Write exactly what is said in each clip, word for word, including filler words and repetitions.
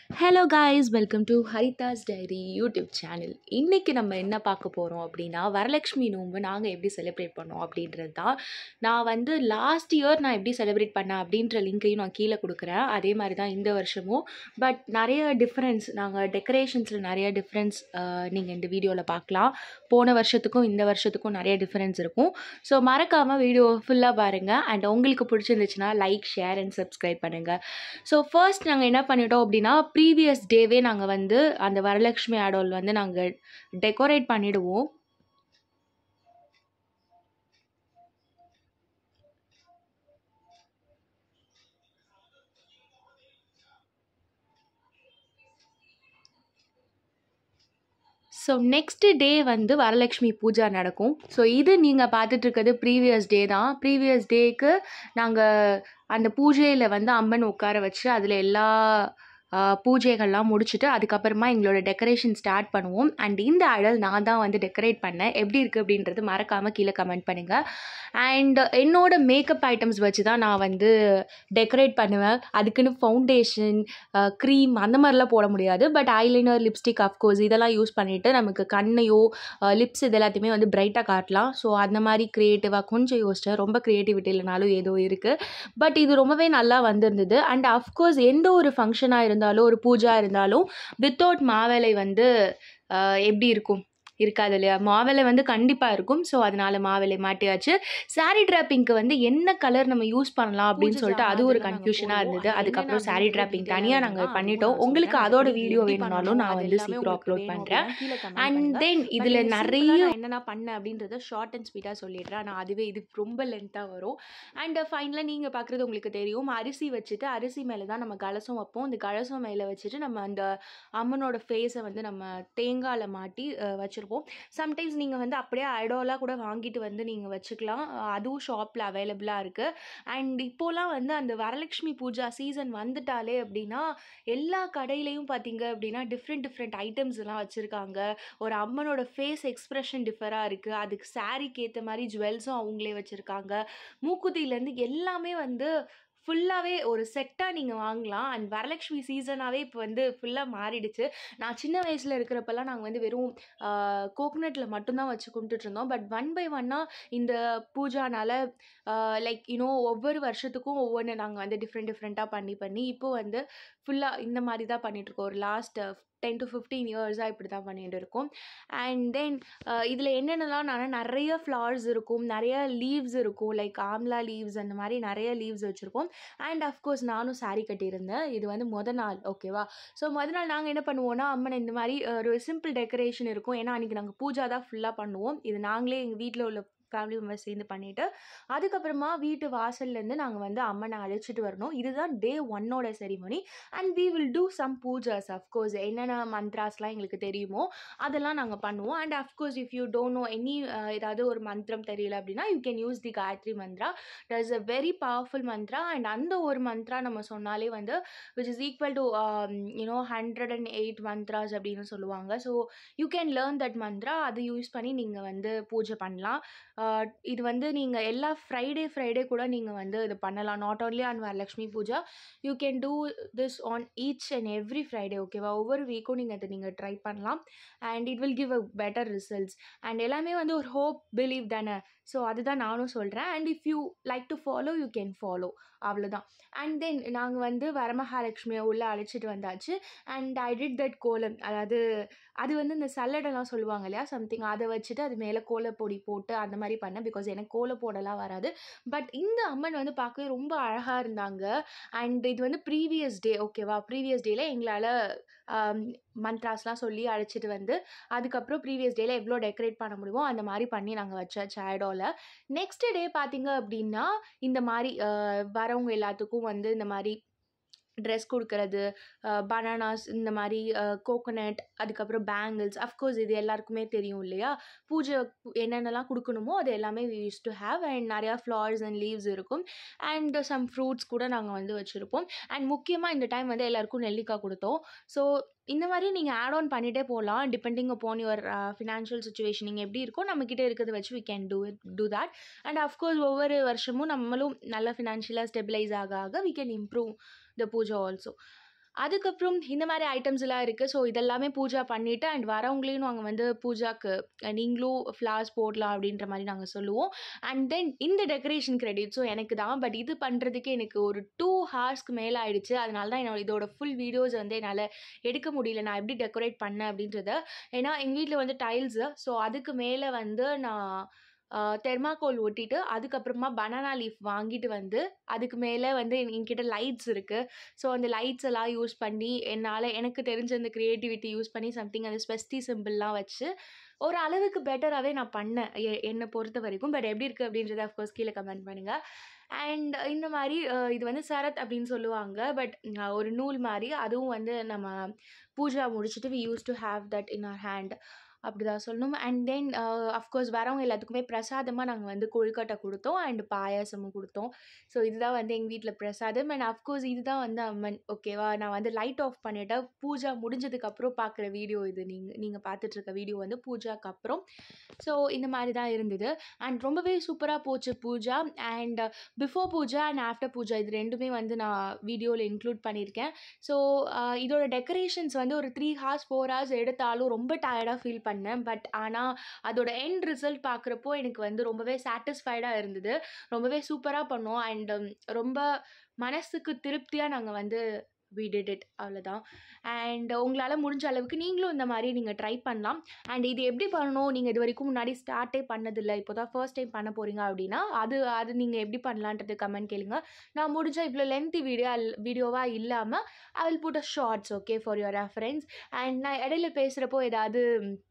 Hello guys, welcome to Haridas diary YouTube channel. இன்றைக்கி நம்ம என்ன பார்க்க போகிறோம் அப்படின்னா, வரலட்சுமி நோன்பு நாங்கள் எப்படி செலிப்ரேட் பண்ணோம் அப்படின்றது தான். நான் வந்து லாஸ்ட் இயர் நான் எப்படி செலிப்ரேட் பண்ணேன் அப்படின்ற லிங்க்கையும் நான் கீழே கொடுக்குறேன். அதே மாதிரி தான் இந்த வருஷமும். பட் நிறைய டிஃப்ரென்ஸ், நாங்கள் டெக்கரேஷன்ஸில் நிறைய டிஃப்ரென்ஸ் நீங்கள் இந்த வீடியோவில் பார்க்கலாம். போன வருஷத்துக்கும் இந்த வருஷத்துக்கும் நிறைய டிஃப்ரென்ஸ் இருக்கும். ஸோ மறக்காமல் வீடியோ ஃபுல்லாக பாருங்கள். அண்ட் உங்களுக்கு பிடிச்சிருந்துச்சுன்னா லைக், ஷேர் அண்ட் சப்ஸ்கிரைப் பண்ணுங்கள். ஸோ ஃபர்ஸ்ட் நாங்கள் என்ன பண்ணிட்டோம் அப்படின்னா, ப்ரீவியஸ் டேவே நாங்கள் வந்து அந்த வரலட்சுமி ஆடோல் வந்து நாங்கள் டெக்கரேட் பண்ணிடுவோம். ஸோ நெக்ஸ்ட் டே வந்து வரலட்சுமி பூஜா நடக்கும். ஸோ இது நீங்கள் பார்த்துட்ருக்கிறது ப்ரீவியஸ் டே தான். ப்ரீவியஸ் டேக்கு நாங்கள் அந்த பூஜையில் வந்து அம்மன் உட்கார வச்சு அதில் எல்லா பூஜைகள்லாம் முடிச்சுட்டு அதுக்கப்புறமா எங்களோட டெக்கரேஷன் ஸ்டார்ட் பண்ணுவோம். அண்ட் இந்த ஐடல் நான் தான் வந்து டெக்கரேட் பண்ணேன். எப்படி இருக்குது அப்படின்றது மறக்காமல் கீழே கமெண்ட் பண்ணுங்கள். அண்ட் என்னோட மேக்கப் ஐட்டம்ஸ் வச்சு தான் நான் வந்து டெக்கரேட் பண்ணுவேன். அதுக்குன்னு ஃபவுண்டேஷன், க்ரீம் அந்த மாதிரிலாம் போட முடியாது. பட் ஐலைனர், லிப்ஸ்டிக் அஃப்கோர்ஸ் இதெல்லாம் யூஸ் பண்ணிவிட்டு நமக்கு கண்ணையோ லிப்ஸ் இது எல்லாத்தையுமே வந்து பிரைட்டாக காட்டலாம். ஸோ அந்த மாதிரி க்ரியேட்டிவாக கொஞ்சம் யோசிச்சேன். ரொம்ப க்ரியேட்டிவிட்டி இல்லைனாலும் ஏதோ இருக்குது. பட் இது ரொம்பவே நல்லா வந்திருந்தது. அண்ட் அஃப்கோர்ஸ் எந்த ஒரு ஃபங்க்ஷனாக இருந்தாலும் ஒரு பூஜா இருந்தாலும் வித்தவுட் மாவிளை வந்து எப்படி இருக்கும்? இருக்காது இல்லையா? மாவிளை வந்து கண்டிப்பாக இருக்கும். ஸோ அதனால் மாவிளை மாட்டியாச்சு. சாரீ ட்ராப்பிங்க்கு வந்து என்ன கலர் நம்ம யூஸ் பண்ணலாம் அப்படின்னு சொல்லிட்டு அது ஒரு கன்ஃபியூஷனாக இருந்தது. அதுக்கப்புறம் சாரீ ட்ராப்பிங் தனியாக நாங்கள் பண்ணிட்டோம். உங்களுக்கு அதோட வீடியோ வேணும்னாலும் நான் வந்து சீக்கிரம் அப்லோட் பண்ணுறேன். அண்ட் தென் இதில் நிறைய என்னென்ன பண்ணேன் அப்படின்றத ஷார்ட் அண்ட் ஸ்வீட்டாக சொல்லிடுறேன். நான் அதுவே இது ரொம்ப லென்த்தாக வரும். அண்ட் ஃபைனலாக நீங்கள் பார்க்குறது உங்களுக்கு தெரியும். அரிசி வச்சுட்டு அரிசி மேலே தான் நம்ம கலசம் வைப்போம். இந்த கலசம் மேலே வச்சுட்டு நம்ம அந்த அம்மனோட ஃபேஸை வந்து நம்ம தேங்காயில் மாட்டி வச்சுருப்போம். சம்டைம்ஸ் நீங்கள் வந்து அப்படியே ஐடோலாக கூட வாங்கிட்டு வந்து நீங்கள் வச்சுக்கலாம். அதுவும் ஷாப்பில் அவைலபிளாக இருக்குது. அண்ட் இப்போலாம் வந்து அந்த வரலட்சுமி பூஜா சீசன் வந்துட்டாலே அப்படின்னா எல்லா கடையிலையும் பார்த்தீங்க அப்படின்னா டிஃப்ரெண்ட் டிஃப்ரெண்ட் ஐட்டம்ஸ் எல்லாம் வச்சுருக்காங்க. ஒரு அம்மனோட ஃபேஸ் எக்ஸ்ப்ரெஷன் டிஃபராக இருக்குது. அதுக்கு சாரீக்கு ஏற்ற மாதிரி ஜுவல்ஸும் அவங்களே வச்சுருக்காங்க. மூக்குத்திலேருந்து எல்லாமே வந்து ஃபுல்லாகவே ஒரு செட்டாக நீங்கள் வாங்கலாம். அண்ட் வரலட்சுமி சீசனாகவே இப்போ வந்து ஃபுல்லாக மாறிடுச்சு. நான் சின்ன வயசில் இருக்கிறப்பெல்லாம் நாங்கள் வந்து வெறும் கோகனட்டில் மட்டும்தான் வச்சு கும்பிட்டுட்ருந்தோம். பட் ஒன் பை ஒன்னாக இந்த பூஜானால் லைக் யூனோ ஒவ்வொரு வருஷத்துக்கும் ஒவ்வொன்று நாங்கள் வந்து டிஃப்ரெண்ட் டிஃப்ரெண்ட்டாக பண்ணி பண்ணி இப்போ வந்து ஃபுல்லாக இந்த மாதிரி தான் பண்ணிகிட்ருக்கோம். ஒரு லாஸ்ட் டென் டு ஃபிஃப்டீன் இயர்ஸாக இப்படி தான் பண்ணிகிட்டு இருக்கோம். அண்ட் தென் இதில் என்னென்னலாம் நான் நிறைய ஃப்ளவர்ஸ் இருக்கும், நிறைய லீவ்ஸ் இருக்கும். லைக் ஆம்லா லீவ்ஸ் அந்த மாதிரி நிறைய லீவ்ஸ் வச்சுருப்போம். அண்ட் அஃப்கோர்ஸ் நானும் சாரீ கட்டியிருந்தேன். இது வந்து மொதல் நாள், ஓகேவா? ஸோ மொதல் நாள் நாங்கள் என்ன பண்ணுவோன்னா, அம்மனை இந்த மாதிரி ஒரு சிம்பிள் டெக்கரேஷன் இருக்கும். ஏன்னா அன்றைக்கி நாங்கள் பூஜா தான் ஃபுல்லாக பண்ணுவோம். இது நாங்களே எங்கள் வீட்டில் உள்ள ஃபேமிலி மெம்பர்ஸ் சேர்ந்து பண்ணிவிட்டு அதுக்கப்புறமா வீட்டு வாசல்லேருந்து நாங்கள் வந்து அம்மனை அழைச்சிட்டு வரணும். இதுதான் டே ஒன்னோட ceremony. And we will do some pujas. Of course என்னென்ன மந்த்ராஸ்லாம் எங்களுக்கு தெரியுமோ அதெல்லாம் நாங்கள் பண்ணுவோம். And of course if you don't know any ஏதாவது ஒரு மந்திரம் தெரியல அப்படின்னா you can use the Gayatri mantra. That is a very powerful mantra. And அந்த ஒரு மந்த்ரா நம்ம சொன்னாலே வந்து which is equal to you know hundred and eight mantras அப்படின்னு சொல்லுவாங்க. So you can learn that mantra. அதை யூஸ் பண்ணி நீங்கள் வந்து பூஜை பண்ணலாம். இது வந்து நீங்கள் எல்லா ஃப்ரைடே ஃப்ரைடே கூட நீங்கள் வந்து இது பண்ணலாம். Not only on Varalakshmi puja, you can do this on each and every Friday, ஓகேவா? ஒவ்வொரு வீக்கும் நீங்கள் அதை நீங்கள் ட்ரை பண்ணலாம். And it will give a better results. And எல்லாமே வந்து ஒரு ஹோப், பிலீவ் தானே. ஸோ அதுதான் நானும் சொல்கிறேன். And if you like to follow you can follow, அவ்வளோதான். அண்ட் தென் நாங்கள் வந்து வரமகாலட்சுமியை உள்ளே அழைச்சிட்டு வந்தாச்சு. அண்ட் ஐ டிட் தட் கோலம். அதாவது அது வந்து இந்த சல்லடெல்லாம் சொல்லுவாங்க இல்லையா, சம்திங் அதை வச்சுட்டு அது மேலே கோலப்பொடி போட்டு அந்த மாதிரி பண்ணேன். பிகாஸ் எனக்கு கோல போடலாம் வராது. பட் இந்த அம்மன் வந்து பார்க்கவே ரொம்ப அழகாக இருந்தாங்க. அண்ட் இது வந்து ப்ரீவியஸ் டே, ஓகேவா? ப்ரீவியஸ் டேயில் எங்களால் மந்த்ராஸ்லாம் சொல்லி அழைச்சிட்டு வந்து அதுக்கப்புறம் ப்ரீவியஸ் டேயில் எவ்வளோ டெக்கரேட் பண்ண முடியுமோ அந்த மாதிரி பண்ணி நாங்கள் வச்சாச்சு ஐடோவில். நெக்ஸ்ட் டே பார்த்தீங்க அப்படின்னா இந்த மாதிரி வரவங்க எல்லாத்துக்கும் வந்து இந்த மாதிரி ட்ரெஸ் கொடுக்கறது, பனானாஸ், இந்த மாதிரி கோகோனட், அதுக்கப்புறம் பேங்கிள்ஸ். அஃப்கோர்ஸ் இது எல்லாருக்குமே தெரியும் இல்லையா? பூஜை என்னென்னலாம் கொடுக்கணுமோ அது எல்லாமே we use to have. And நிறையா ஃப்ளவர்ஸ் அண்ட் லீவ்ஸ் இருக்கும். அண்ட் சம் ஃப்ரூட்ஸ் கூட நாங்கள் வந்து வச்சுருப்போம். அண்ட் முக்கியமாக இந்த டைம் வந்து எல்லாருக்கும் நெல்லிக்காய் கொடுத்தோம். ஸோ இந்த மாதிரி நீங்கள் ஆட் ஆன் பண்ணிகிட்டே போகலாம். Depending upon your financial situation நீங்கள் எப்படி இருக்கோ நம்மக்கிட்ட இருக்கிறத வச்சு we can do it to that. And of course ஒவ்வொரு வருஷமும் நம்மளும் நல்ல ஃபினான்ஷியலாக ஸ்டெபிலைஸ் ஆக ஆக we can improve the puja also. அதுக்கப்புறம் இந்த மாதிரி ஐட்டம்ஸ் எல்லாம் இருக்குது. ஸோ இதெல்லாமே பூஜா பண்ணிவிட்டு அண்ட் வரவங்களையும் நாங்கள் வந்து பூஜாக்கு நீங்களும் ஃப்ளார்ஸ் போடலாம் அப்படின்ற மாதிரி நாங்கள் சொல்லுவோம். அண்ட் தென் இந்த டெக்கரேஷன் கிரெடிட் ஸோ எனக்கு தான். பட் இது பண்ணுறதுக்கு எனக்கு ஒரு டூ ஹார்ஸ்க்கு மேலே ஆயிடுச்சு. அதனால தான் என்னோட இதோட ஃபுல் வீடியோஸ் வந்து என்னால் எடுக்க முடியல, நான் எப்படி டெக்கரேட் பண்ணேன் அப்படின்றத. ஏன்னா எங்கள் வீட்டில் வந்து டைல்ஸு, ஸோ அதுக்கு மேலே வந்து நான் தெர்மாக்கோல் ஒட்டிட்டு அதுக்கப்புறமா பனானா லீஃப் வாங்கிட்டு வந்து அதுக்கு மேலே வந்து என்கிட்ட லைட்ஸ் இருக்குது. ஸோ அந்த லைட்ஸ் எல்லாம் யூஸ் பண்ணி என்னால் எனக்கு தெரிஞ்ச அந்த க்ரியேட்டிவிட்டி யூஸ் பண்ணி சம்திங் அந்த ஸ்வஸ்தி சிம்பிள்லாம் வச்சு ஒரு அளவுக்கு பெட்டராகவே நான் பண்ணேன் என்னை பொறுத்த வரைக்கும். பட் எப்படி இருக்குது அப்படின்றத அஃப்கோர்ஸ் கீழே கமெண்ட் பண்ணுங்கள். அண்ட் இந்த மாதிரி இது வந்து சரத் அப்படின்னு சொல்லுவாங்க. பட் ஒரு நூல் மாதிரி, அதுவும் வந்து நம்ம பூஜா முடிச்சுட்டு we use to have that in our hand அப்படி தான் சொல்லணும். அண்ட் தென் அஃப்கோர்ஸ் வரவங்க எல்லாத்துக்குமே பிரசாதமாக நாங்கள் வந்து கொழுக்கட்டை கொடுத்தோம் அண்ட் பாயாசமும் கொடுத்தோம். ஸோ இதுதான் வந்து எங்கள் வீட்டில் பிரசாதம். அண்ட் அஃப்கோர்ஸ் இதுதான் வந்து அம்மன். ஓகேவா, நான் வந்து லைட் ஆஃப் பண்ணிவிட்டேன். பூஜா முடிஞ்சதுக்கப்புறம் பார்க்குற வீடியோ இது. நீங்கள் நீங்கள் பார்த்துட்ருக்க வீடியோ வந்து பூஜாக்கு அப்புறம். ஸோ இந்த மாதிரி தான் இருந்தது. அண்ட் ரொம்பவே சூப்பராக போச்சு puja. And before puja and after puja இது ரெண்டுமே வந்து நான் வீடியோவில் இன்க்ளூட் பண்ணியிருக்கேன். ஸோ இதோட டெக்கரேஷன்ஸ் வந்து ஒரு த்ரீ ஹார்ஸ் ஃபோர் ஹார்ஸ் எடுத்தாலும் ரொம்ப டயர்டாக ஃபீல் பண்ணேன். பட் ஆனால் அதோட எண்ட் ரிசல்ட் பார்க்குறப்போ எனக்கு வந்து ரொம்பவே சாட்டிஸ்ஃபைடாக இருந்தது. ரொம்பவே சூப்பராக பண்ணோம். அண்ட் ரொம்ப மனசுக்கு திருப்தியாக நாங்கள் வந்து we did it அவ்வளோதான். அண்ட் உங்களால் முடிஞ்ச அளவுக்கு நீங்களும் இந்த மாதிரி நீங்கள் ட்ரை பண்ணலாம். அண்ட் இது எப்படி பண்ணணும், நீங்கள் இது வரைக்கும் முன்னாடி ஸ்டார்ட்டே பண்ணதில்லை, இப்போ தான் ஃபர்ஸ்ட் டைம் பண்ண போகிறீங்க அப்படின்னா அது அது நீங்கள் எப்படி பண்ணலான்றது கமெண்ட் கேளுங்க. நான் முடிஞ்சால் இவ்வளோ லென்த்தி வீடியோ வீடியோவாக இல்லாமல் I will put a shorts okay for your reference. And நான் இடையில பேசுகிறப்போ ஏதாவது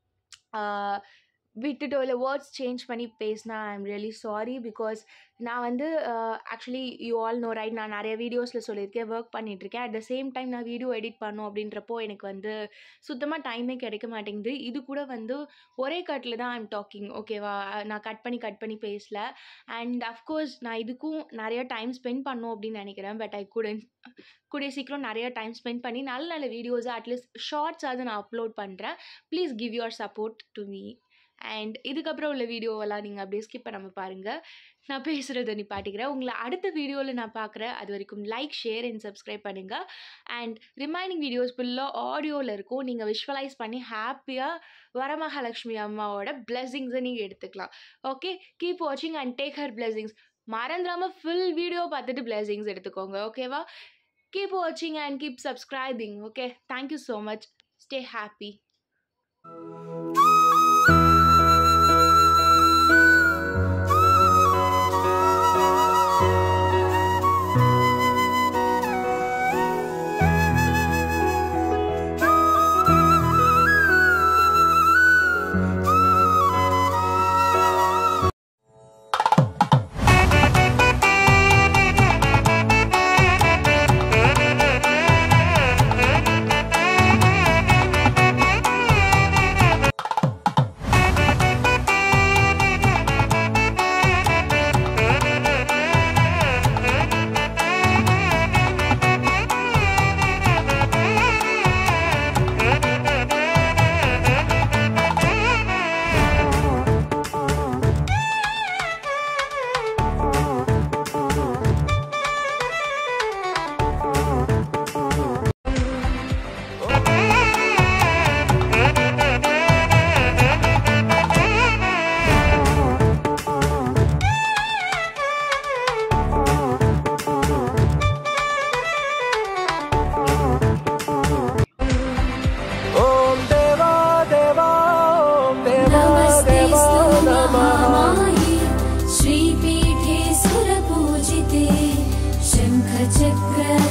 விட்டுட்டோ இல்லை வேர்ட்ஸ் சேஞ்ச் பண்ணி பேசினா I am really sorry. Because நான் வந்து actually you all know right, நான் நிறைய வீடியோஸில் சொல்லியிருக்கேன் ஒர்க் பண்ணிகிட்ருக்கேன். அட் த சேம் டைம் நான் வீடியோ எடிட் பண்ணோம் அப்படின்றப்போ எனக்கு வந்து சுத்தமாக டைமே கிடைக்க மாட்டேங்குது. இது கூட வந்து ஒரே கட்டில் தான் ஐம் டாக்கிங் ஓகேவா, நான் கட் பண்ணி கட் பண்ணி பேசல. அண்ட் அஃப்கோர்ஸ் நான் இதுக்கும் நிறைய டைம் ஸ்பெண்ட் பண்ணோம் அப்படின்னு நினைக்கிறேன். பட் ஐ குடன்ட் கூடிய சீக்கிரம் நிறைய டைம் ஸ்பெண்ட் பண்ணி நல்ல நல்ல வீடியோஸை அட்லீஸ்ட் ஷார்ட்ஸாவது நான் அப்லோட் பண்ணுறேன். Please give your support to me. And இதுக்கப்புறம் உள்ள வீடியோவெல்லாம் நீங்கள் அப்படியே ஸ்கிப் பண்ணாமல் பாருங்கள். நான் பேசுகிறத நிப்பாட்டிக்கிறேன். உங்களை அடுத்த வீடியோவில் நான் பார்க்குறேன். அது வரைக்கும் லைக் ஷேர் அண்ட் சப்ஸ்கிரைப் பண்ணுங்கள். அண்ட் ரிமைனிங் வீடியோஸ் ஃபுல்லாக ஆடியோவில் இருக்கும். நீங்கள் விஷுவலைஸ் பண்ணி ஹாப்பியாக வரமகாலட்சுமி அம்மாவோட பிளெஸிங்ஸை நீங்கள் எடுத்துக்கலாம். ஓகே, கீப் வாட்சிங் அண்ட் டேக் ஹர் பிளெஸிங்ஸ். மறந்துடாமல் ஃபுல் வீடியோ பார்த்துட்டு பிளெஸிங்ஸ் எடுத்துக்கோங்க. ஓகேவா, keep watching and keep subscribing. Okay, thank you so much. Stay happy. श्रीपीठे सुरपूजिते शङ्खचक्र